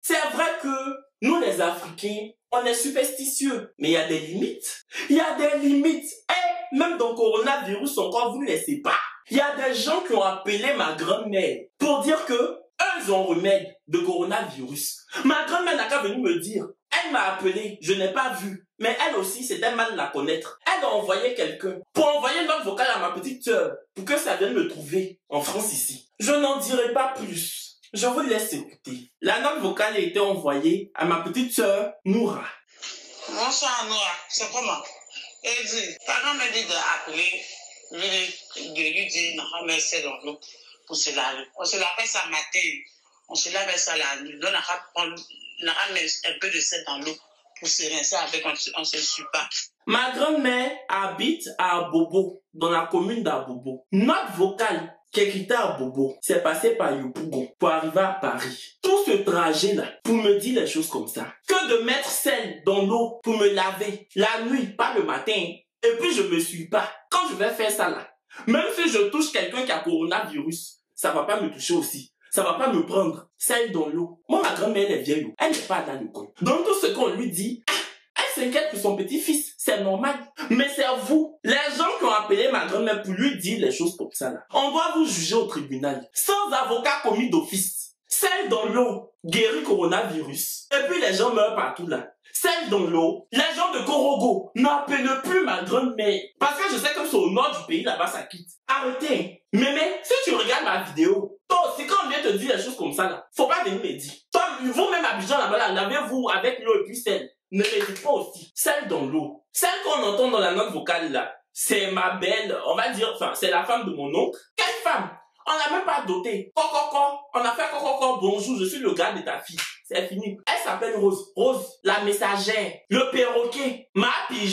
C'est vrai que nous les Africains, on est superstitieux, mais il y a des limites. Il y a des limites. Et même dans le coronavirus encore, vous ne le savez pas. Il y a des gens qui ont appelé ma grand-mère pour dire que eux, ils ont remède de coronavirus. Ma grand-mère n'a qu'à venir me dire. Elle m'a appelé, je n'ai pas vu. Mais elle aussi, c'était mal de la connaître. Elle a envoyé quelqu'un pour envoyer une note vocale à ma petite sœur pour que ça vienne me trouver en France ici. Je n'en dirai pas plus. Je vous laisse écouter. La note vocale a été envoyée à ma petite sœur, Noura. Bonsoir Noura, c'est comment? Elle dit, ta grand-mère dit d'appeler, de lui dire, non, mais c'est dans l'eau pour se laver. On se lavait ça matin, on se lavait ça la nuit. Donc, on a mis un peu de sel dans l'eau pour se rincer avec, on se suit pas. Ma grand-mère habite à Bobo, dans la commune d'Abobo. Note vocale qui est quittée à Bobo, c'est passé par Yopougon pour arriver à Paris. Tout ce trajet-là, pour me dire les choses comme ça. Que de mettre sel dans l'eau pour me laver la nuit, pas le matin. Et puis je me suis pas. Quand je vais faire ça là, même si je touche quelqu'un qui a coronavirus, ça va pas me toucher aussi. Ça va pas me prendre. Sel dans l'eau. Moi, ma grand-mère, elle est vieille. Elle n'est pas dans le coin. Donc tout ce qu'on lui dit, elle s'inquiète pour son petit-fils. C'est normal. Mais c'est à vous, les gens qui ont appelé ma grand-mère pour lui dire les choses comme ça là. On doit vous juger au tribunal. Sans avocat commis d'office. Sel dans l'eau guérit coronavirus. Et puis les gens meurent partout là. Sel dans l'eau, les gens de Korogo n'appellent plus ma grand-mère. Parce que je sais que c'est au nord du pays, là-bas, ça quitte. Arrêtez. Mémé, si tu regardes ma vidéo, toi aussi, quand on vient te dire des choses comme ça, là, faut pas venir me dire. Toi, vous-même, Abidjan, là-bas, là, lavez-vous avec l'eau et puis sel. Ne me dites pas aussi. Sel dans l'eau. Celle qu'on entend dans la note vocale, là, c'est ma belle, on va dire, enfin, c'est la femme de mon oncle. Quelle femme? On n'a même pas doté. Coco, on a fait coco, bonjour, je suis le gars de ta fille. C'est fini. Elle s'appelle Rose. Rose, la messagère, le perroquet, ma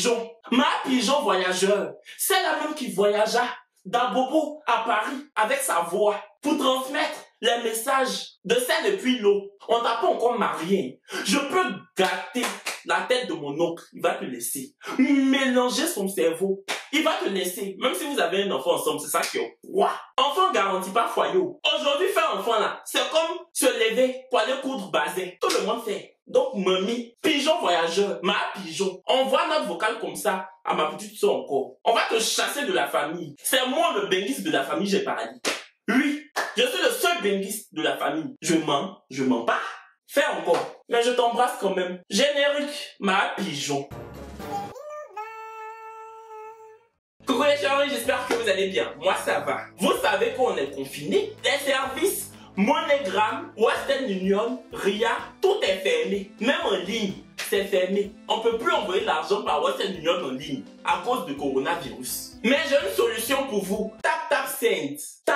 pigeon voyageur. C'est la même qui voyagea d'Abobo à Paris avec sa voix pour transmettre les messages de celle depuis l'eau. On n'a pas encore marié. Je peux gâter la tête de mon oncle. Il va te laisser. Mélanger son cerveau. Il va te laisser. Même si vous avez un enfant ensemble, c'est ça qui est wow. Enfant garantit pas foyer. Aujourd'hui, faire enfant là, c'est comme se lever pour aller coudre bazin. Tout le monde fait. Donc, mamie, pigeon voyageur, ma pigeon, envoie notre vocale comme ça à ma petite soeur encore. On va te chasser de la famille. C'est moi le benguiste de la famille, j'ai parlé. Lui, je suis le seul benguiste de la famille. Je mens pas. Fais encore. Mais je t'embrasse quand même. Générique, ma pigeon. Coucou les chéris, j'espère que vous allez bien. Moi ça va. Vous savez qu'on est confiné. Les services MoneyGram, Western Union, RIA, tout est fermé. Même en ligne, c'est fermé. On peut plus envoyer de l'argent par Western Union en ligne à cause du coronavirus. Mais j'ai une solution pour vous. Tap Send.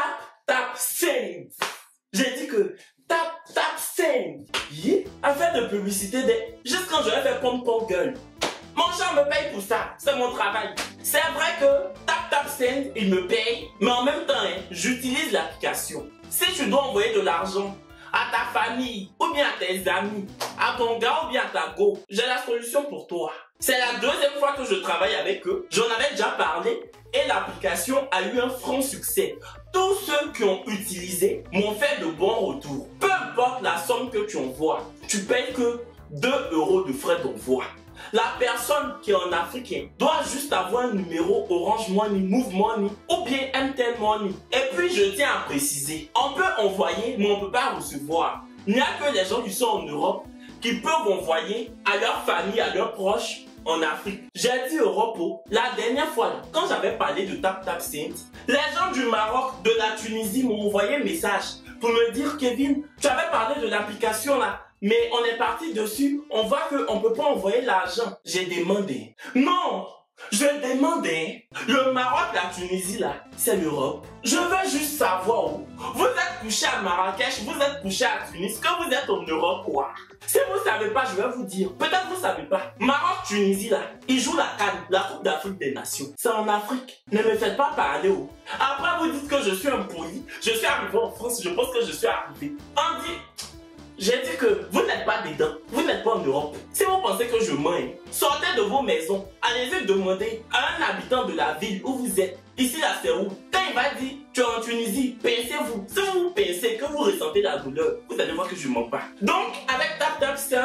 Tap Send. J'ai dit que Tap Send. Affaire de publicité juste quand je vais faire pompe gueule. Mon chat me paye pour ça, c'est mon travail. C'est vrai que Tap Send, il me paye, mais en même temps, j'utilise l'application. Si tu dois envoyer de l'argent à ta famille, ou bien à tes amis, à ton gars ou bien à ta go, j'ai la solution pour toi. C'est la deuxième fois que je travaille avec eux. J'en avais déjà parlé et l'application a eu un franc succès. Tous ceux qui ont utilisé m'ont fait de bons retours. Peu importe la somme que tu envoies, tu payes que 2 € de frais d'envoi. La personne qui est en Afrique doit juste avoir un numéro Orange Money, Move Money ou bien MTN Money. Et puis je tiens à préciser, on peut envoyer mais on ne peut pas recevoir. Il n'y a que les gens qui sont en Europe qui peuvent envoyer à leur famille, à leurs proches en Afrique. J'ai dit Europe, la dernière fois, quand j'avais parlé de Tap Send, les gens du Maroc, de la Tunisie m'ont envoyé un message pour me dire, Kevin, tu avais parlé de l'application là. Mais on est parti dessus, on voit qu'on ne peut pas envoyer l'argent. J'ai demandé. Non, je demandais. Le Maroc, la Tunisie là, c'est l'Europe. Je veux juste savoir où. Vous êtes couché à Marrakech, vous êtes couché à Tunis, que vous êtes en Europe quoi. Si vous ne savez pas, je vais vous dire. Peut-être vous ne savez pas. Maroc, Tunisie là, ils jouent la CAN, la Coupe d'Afrique des Nations. C'est en Afrique. Ne me faites pas parler où. Après vous dites que je suis impoli. Je suis arrivé en France, je pense que je suis arrivé. On dit... J'ai dit que vous n'êtes pas dedans, vous n'êtes pas en Europe. Si vous pensez que je mens, sortez de vos maisons, allez-y demander à un habitant de la ville où vous êtes. Ici là c'est où? Quand il va dire tu es en Tunisie, pincez-vous. Si vous pincez, que vous ressentez la douleur, vous allez voir que je ne mens pas. Donc avec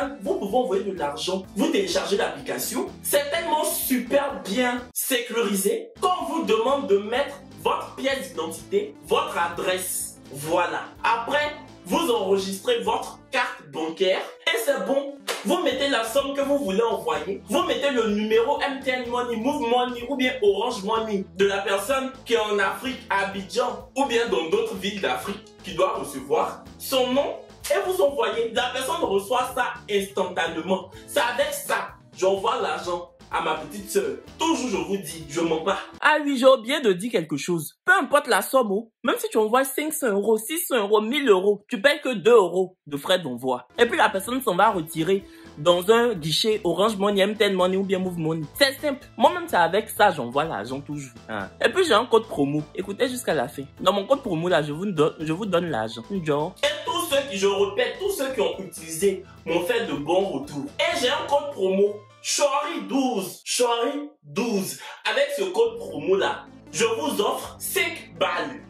Western, vous pouvez envoyer de l'argent. Vous téléchargez l'application. C'est tellement super bien sécurisé qu'on vous demande de mettre votre pièce d'identité, votre adresse. Voilà. Après, vous enregistrez votre carte bancaire et c'est bon. Vous mettez la somme que vous voulez envoyer. Vous mettez le numéro MTN Money, Move Money ou bien Orange Money de la personne qui est en Afrique, à Abidjan ou bien dans d'autres villes d'Afrique qui doit recevoir son nom et vous envoyez. La personne reçoit ça instantanément. C'est avec ça, j'envoie l'argent à ma petite soeur. Toujours je vous dis, je mens pas. Ah oui, j'ai oublié de dire quelque chose. Peu importe la somme, même si tu envoies 500 €, 600 €, 1000 €, tu payes que 2 € de frais d'envoi. Et puis la personne s'en va retirer dans un guichet Orange Money, MTN Money ou bien Move Money. C'est simple. Moi-même, c'est avec ça, j'envoie l'argent toujours. Et puis j'ai un code promo. Écoutez jusqu'à la fin. Dans mon code promo, là, je vous donne l'argent. Genre. Et tous ceux qui, je répète, tous ceux qui ont utilisé m'ont fait de bons retours. Et j'ai un code promo. Chori12, Chori12. Avec ce code promo là, je vous offre 5 balles.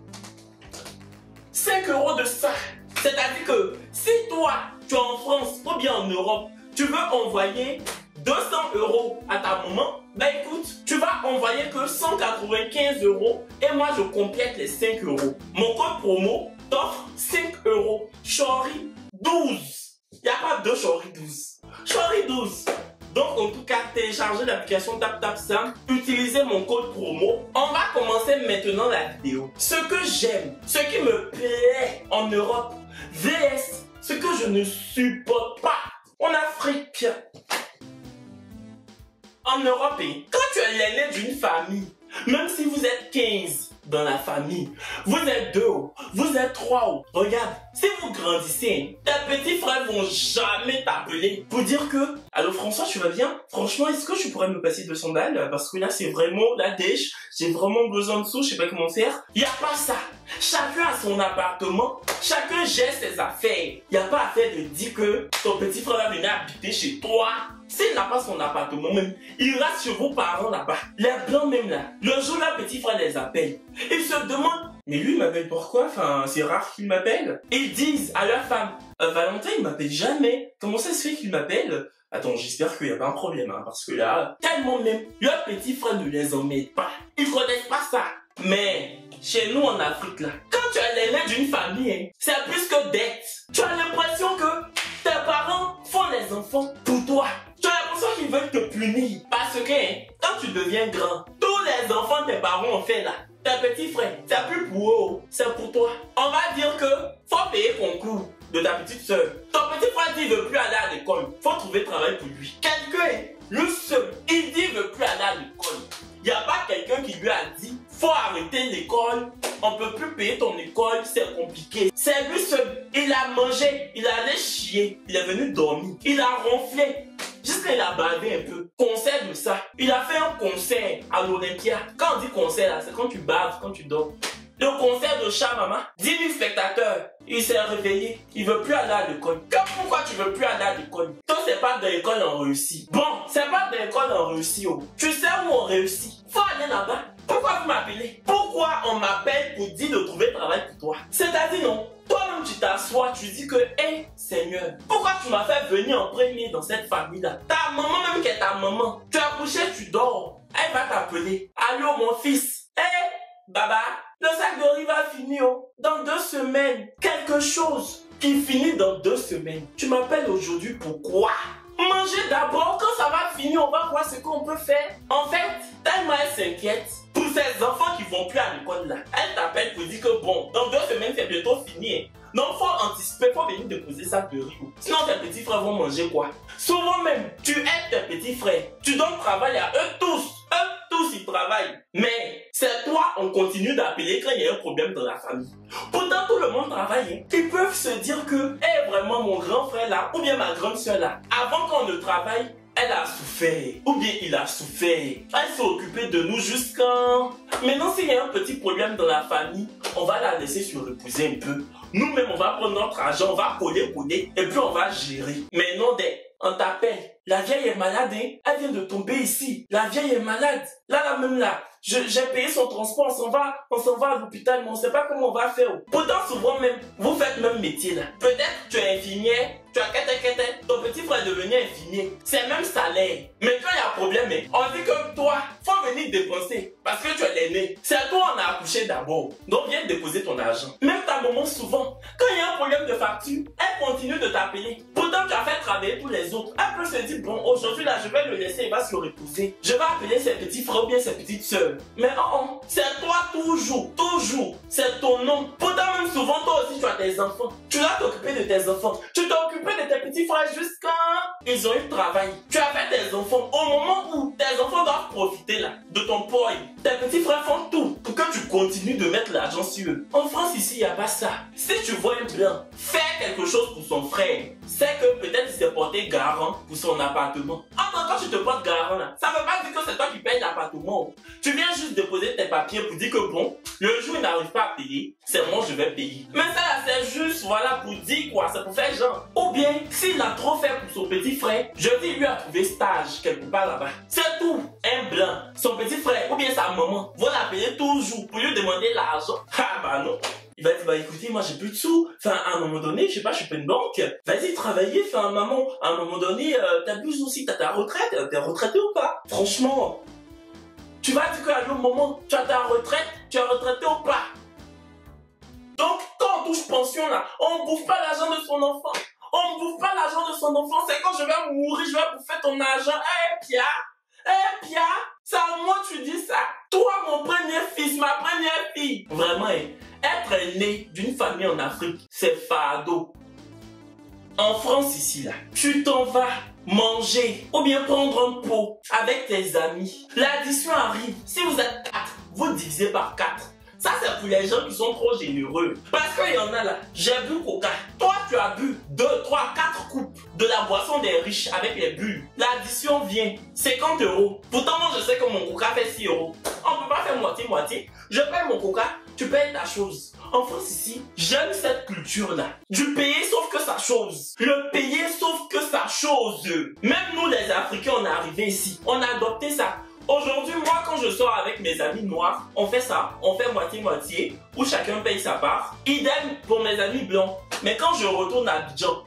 5 € de ça. C'est-à-dire que si toi, tu es en France ou bien en Europe, tu veux envoyer 200 € à ta maman, ben écoute, tu vas envoyer que 195 € et moi je complète les 5 €. Mon code promo t'offre 5 €. Chori12. Il n'y a pas de Chori12. Chori12. Donc en tout cas, téléchargez l'application TapTapSend, utilisez mon code promo. On va commencer maintenant la vidéo. Ce que j'aime, ce qui me plaît en Europe, vs ce que je ne supporte pas en Afrique. En Europe, quand tu es l'aîné d'une famille, même si vous êtes 15 dans la famille, vous êtes 2, vous êtes 3, regarde, si vous grandissez, tes petits frères vont jamais t'appeler pour dire que « Allô François, tu vas bien? Franchement, est-ce que tu pourrais me passer 200 balles? Parce que là, c'est vraiment la dèche, j'ai vraiment besoin de sous, je sais pas comment faire. » Il n'y a pas ça. Chacun a son appartement, chacun gère ses affaires. Il n'y a pas à faire de dire que ton petit frère va venir habiter chez toi. S'il n'a pas son appartement même, il reste chez vos parents là-bas. Les blancs même là, le jour là, petit frère les appelle. Ils se demandent, mais lui il m'appelle pourquoi? Enfin, c'est rare qu'il m'appelle. Ils disent à leur femme, Valentin il m'appelle jamais. Comment ça se fait qu'il m'appelle? Attends, j'espère qu'il n'y a pas un problème, hein, parce que là, tellement même, leur petit frère ne les emmène pas. Ils connaissent pas ça. Mais, chez nous en Afrique là, quand tu es l'aîné d'une famille, hein, c'est plus que dette. Tu as l'impression que tes parents font les enfants pour toi. Tu as l'impression qu'ils veulent te punir. Parce que, hein, quand tu deviens grand, tous les enfants que tes parents ont fait là, tes petits frères, c'est plus pour eux, c'est pour toi. On va dire que faut payer concours de ta petite soeur. Ton petit frère dit qu'il ne veut plus aller à l'école. Faut trouver travail pour lui. Quelqu'un, le seul, il dit qu'il ne veut plus aller à l'école. Il n'y a pas quelqu'un qui lui a dit faut arrêter l'école, on peut plus payer ton école, c'est compliqué. C'est lui seul. Il a mangé, il allait chier, il est venu dormir, il a ronflé. Jusqu'à il a bavé un peu. Concert de ça. Il a fait un concert à l'Olympia. Quand on dit concert là, c'est quand tu baves, quand tu dors. Le concert de Chamama, 10 000 spectateurs. Il s'est réveillé. Il veut plus aller à l'école. Pourquoi tu veux plus aller à l'école? Toi, c'est pas de l'école on réussit. Bon, c'est pas de l'école on réussit. Oh. Tu sais où on réussit? Faut aller là-bas. Pourquoi vous m'appelez? Pourquoi on m'appelle pour dire de trouver travail pour toi? C'est-à-dire non. Toi-même, tu t'assois, tu dis que, hé, Seigneur, pourquoi tu m'as fait venir en premier dans cette famille-là? Ta maman, même qui est ta maman, tu as couché, tu dors. Elle va t'appeler. Allô, mon fils. Hé, Baba, le sac de riz va finir. Dans 2 semaines. Quelque chose qui finit dans 2 semaines. Tu m'appelles aujourd'hui pourquoi? Manger d'abord, quand ça va finir, on va voir ce qu'on peut faire. En fait, tellement elle s'inquiète pour ces enfants qui vont plus à l'école là. Elle t'appelle pour dire que bon, dans 2 semaines, c'est bientôt fini. Donc, faut anticiper, faut venir déposer ça de riz. Sinon, tes petits frères vont manger quoi? Souvent même, tu aides tes petits frères. Tu donnes travail à eux tous. Eux tous, ils travaillent. Mais, c'est toi, on continue d'appeler quand il y a un problème dans la famille. Pourtant, tout le monde travaille. Ils peuvent se dire que, hé, vraiment, mon grand frère là, ou bien ma grande soeur là, avant qu'on ne travaille, elle a souffert, ou bien il a souffert. Elle s'est occupée de nous jusqu'à... Maintenant, s'il y a un petit problème dans la famille, on va la laisser se reposer un peu. Nous-mêmes, on va prendre notre argent, on va coller, et puis on va gérer. Mais non, on t'appelle. La vieille est malade, hein? Elle vient de tomber ici. La vieille est malade. Là, même là, j'ai payé son transport, on s'en va à l'hôpital, mais on sait pas comment on va faire. Pourtant, souvent même, vous faites le même métier là. Peut-être tu es infirmière, tu as ton petit frère revenu infini. C'est même salaire. Mais quand il y a problème, on dit que toi, faut venir dépenser. Parce que tu es l'aîné. C'est toi on a accouché d'abord. Donc viens déposer ton argent. Même ta maman, souvent, quand il y a un problème de facture, elle continue de t'appeler. Pourtant, tu as fait travailler tous les autres. Elle peut se dire, bon, aujourd'hui là, je vais le laisser, il va se reposer. Je vais appeler ses petits frères ou bien ses petites soeurs. Mais c'est toi toujours. C'est ton nom. Pourtant, même souvent, toi aussi, tu as tes enfants. Tu dois t'occuper de tes enfants. Tu t'es occupé de tes petits frères jusqu'à ils ont eu le travail. Tu as fait tes enfants. Au moment où tes enfants doivent profiter là, de ton poids, tes petits frères font tout pour que tu continues de mettre l'argent sur eux. En France, ici, il n'y a pas ça. Si tu vois un blanc faire quelque chose pour son frère, c'est que peut-être il s'est porté garant pour son appartement. Quand tu te portes garant là, ça ne veut pas dire que c'est toi qui payes l'appartement. Tu viens juste déposer tes papiers pour dire que bon, le jour où il n'arrive pas à payer, c'est moi je vais payer. Mais ça là, c'est juste voilà pour dire quoi, c'est pour faire genre. Ou bien, s'il a trop fait pour son petit frère, je dis lui a trouvé stage quelque part là-bas. C'est tout. Un blanc, son petit frère ou bien sa maman vont l'appeler toujours pour lui demander l'argent. Ah bah non. Il va dire, bah écoutez, moi j'ai plus de sous. Enfin, à un moment donné, je sais pas, je suis pas une banque. Vas-y, travailler. Enfin, maman, à un moment donné, t'abuses aussi, t'as ta retraite. T'es retraité ou pas? Franchement, tu vas dire qu'à un moment, tu as ta retraite, tu es retraité ou pas? Donc, quand on touche pension là, on bouffe pas l'argent de son enfant. On bouffe pas l'argent de son enfant. C'est quand je vais mourir, je vais bouffer ton argent. Pia, c'est à moi tu dis ça. Toi, mon premier fils, ma première fille. Vraiment, être né d'une famille en Afrique, c'est fardeau. En France, ici, là, tu t'en vas manger ou bien prendre un pot avec tes amis. L'addition arrive. Si vous êtes 4, vous divisez par 4. Ça, c'est pour les gens qui sont trop généreux. Parce qu'il y en a là, j'ai bu Coca. Toi, tu as bu 2, 3, 4 coupes de la boisson des riches avec les bulles. L'addition vient 50 €. Pourtant, moi, je sais que mon Coca fait 6 €. On ne peut pas faire moitié-moitié. Je paye mon Coca, tu payes ta chose. En France, ici, j'aime cette culture-là. Du payer sauf que sa chose. Le payer sauf que sa chose. Même nous, les Africains, on est arrivés ici. On a adopté ça. Aujourd'hui, moi, quand je sors avec mes amis noirs, on fait ça, on fait moitié-moitié, où chacun paye sa part. Idem pour mes amis blancs. Mais quand je retourne à Abidjan,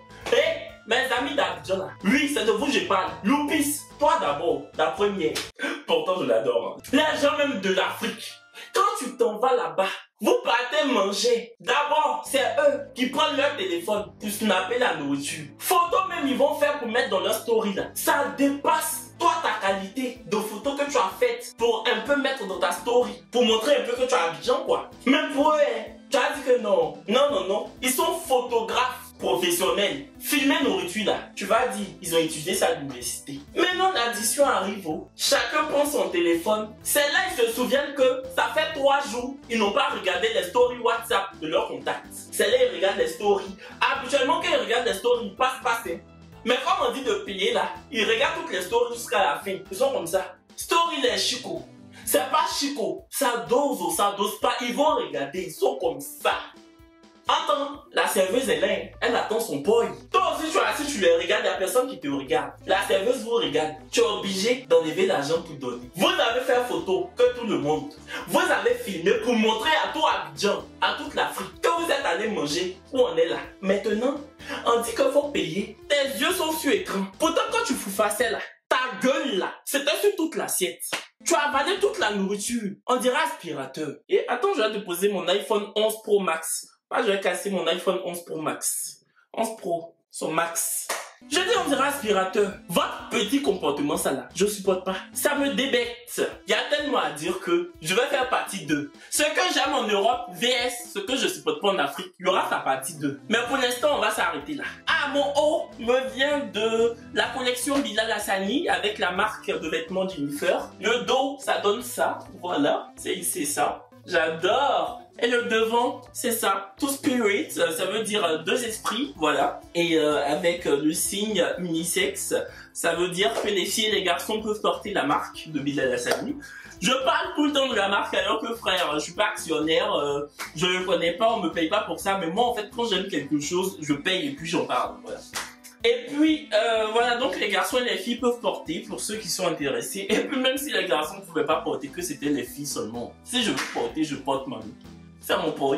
mes amis d'Abidjan là, oui, c'est de vous que je parle. Loupis, toi d'abord, la première. Pourtant, je l'adore. Les gens même de l'Afrique, quand tu t'en vas là-bas, vous partez manger. D'abord, c'est eux qui prennent leur téléphone pour snapper la nourriture. Photos même, ils vont faire pour mettre dans leur story là. Ça dépasse toi ta qualité de photos que tu as faites pour un peu mettre dans ta story. Pour montrer un peu que tu as Abidjan quoi. Même pour eux, tu as dit que non. Non. Ils sont photographes professionnels. Filmer nourriture là, tu vas dire, ils ont étudié ça à l'université. Maintenant l'addition arrive, chacun prend son téléphone. C'est là ils se souviennent que ça fait 3 jours, ils n'ont pas regardé les stories WhatsApp de leurs contacts. C'est là ils regardent les stories. Habituellement quand ils regardent les stories, ils passent. Mais quand on dit de payer là, ils regardent toutes les stories jusqu'à la fin. Ils sont comme ça. Story les chico. C'est pas chico. Ça dose ou ça dose pas. Ils vont regarder. Ils sont comme ça. Attends, la serveuse est là, elle attend son boy. Toi aussi tu es assis, tu les regardes, il n'y a personne qui te regarde. La serveuse vous regarde, tu es obligé d'enlever l'argent pour donner. Vous avez fait photo que tout le monde. Vous avez filmé pour montrer à tout Abidjan, à toute l'Afrique, que vous êtes allé manger où on est là. Maintenant, on dit qu'il faut payer. Tes yeux sont sur écran. Pourtant quand tu foufassais là, ta gueule là, c'était sur toute l'assiette. Tu as avalé toute la nourriture. On dirait aspirateur. Et attends, je vais te poser mon iPhone 11 Pro Max. Ah, je vais casser mon iPhone 11 Pro Max. 11 Pro, son max. Je dis on dirait aspirateur. Votre petit comportement ça là, je supporte pas. Ça me débecte. Il y a tellement à dire que je vais faire partie 2. Ce que j'aime en Europe vs ce que je supporte pas en Afrique, il y aura sa partie 2. Mais pour l'instant, on va s'arrêter là. Ah, mon haut me vient de la collection Bilal Hassani avec la marque de vêtements Jennifer. Le dos, ça donne ça. Voilà, c'est ça. J'adore. Et le devant, c'est ça. Two Spirit, ça veut dire 2 esprits, voilà. Et avec le signe unisexe, ça veut dire que les filles et les garçons peuvent porter la marque de Bilal Hassani. Je parle tout le temps de la marque alors que frère, je suis pas actionnaire, je ne connais pas, on me paye pas pour ça. Mais moi en fait, quand j'aime quelque chose, je paye et puis j'en parle, voilà. Et puis, voilà, donc les garçons et les filles peuvent porter pour ceux qui sont intéressés. Et puis même si les garçons ne pouvaient pas porter, que c'était les filles seulement. Si je veux porter, je porte ma vie. C'est mon pori.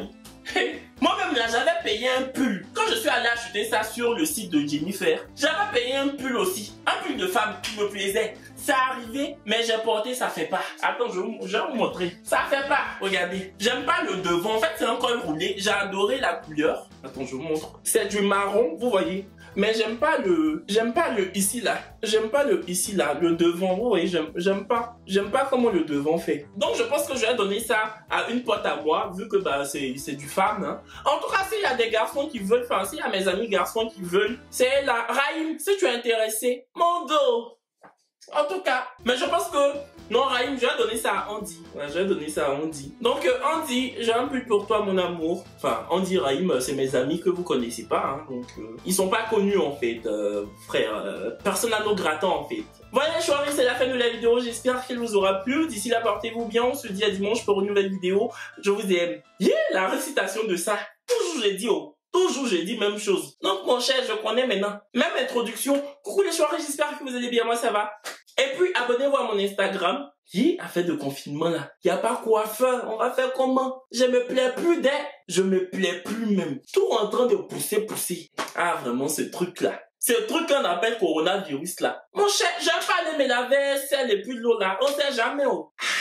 Moi-même, là, j'avais payé un pull. Quand je suis allé acheter ça sur le site de Jennifer, j'avais payé un pull aussi. Un pull de femme qui me plaisait. Ça arrivé, mais j'ai porté, ça fait pas. Attends, je vais vous montrer. Ça fait pas. Regardez. J'aime pas le devant. En fait, c'est un col roulé. J'ai adoré la couleur. Attends, je vous montre. C'est du marron, vous voyez. Mais j'aime pas le ici là. J'aime pas le ici là, le devant. Vous voyez, j'aime pas comment le devant fait. Donc je pense que je vais donner ça à une pote à moi, vu que bah c'est du femme. Hein. En tout cas, s'il y a des garçons qui veulent, enfin s'il y a mes amis garçons qui veulent, c'est là. Raïm, si tu es intéressé, mon dos. En tout cas, mais je pense que non, Raïm, je vais donner ça à Andy. Ouais, je vais donner ça à Andy. Donc, Andy, j'ai un pull pour toi, mon amour. Enfin, Andy, Raïm, c'est mes amis que vous connaissez pas. Hein, donc, ils sont pas connus, en fait, frère. Persona non grata, en fait. Voilà, chouari, c'est la fin de la vidéo. J'espère qu'elle vous aura plu. D'ici là, portez-vous bien. On se dit à dimanche pour une nouvelle vidéo. Je vous aime. Yeah, la récitation de ça. Toujours, j'ai dit, oh. Toujours, j'ai dit même chose. Donc, mon cher, je connais maintenant. Même introduction. Coucou les chouari, j'espère que vous allez bien. Moi, ça va. Et puis, abonnez-vous à mon Instagram. Qui a fait de confinement là? Y a pas quoi faire. On va faire comment? Je me plais plus d'être. Je me plais plus même. Tout en train de pousser. Ah, vraiment, ce truc-là. Ce truc qu'on appelle coronavirus là. Mon cher, j'aime pas aller me laver, vaisselle et puis l'eau là. On sait jamais, oh.